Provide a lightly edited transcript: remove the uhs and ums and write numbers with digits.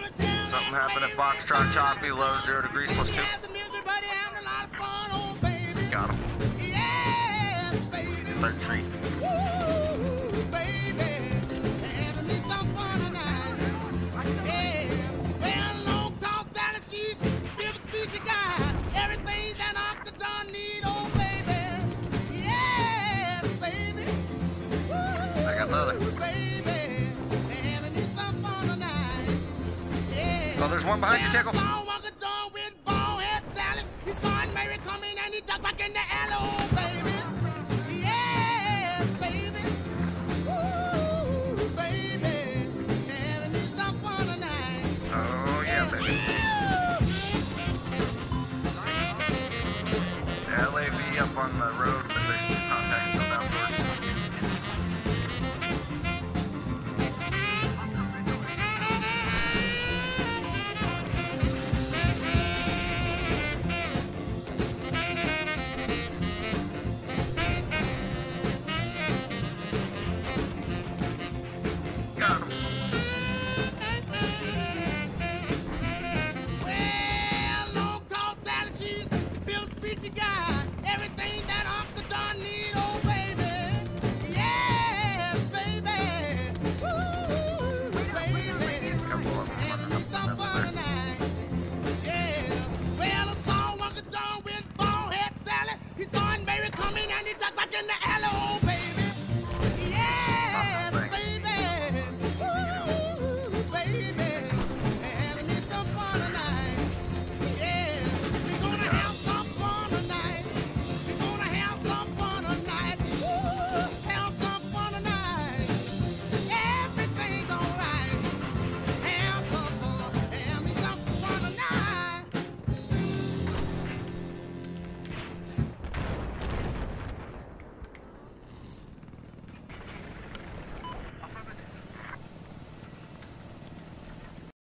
Something happened at Foxtrot Choppy, low 0 degrees +2. Got him. Third tree. I got the other. Oh, there's one behind you, Tickle.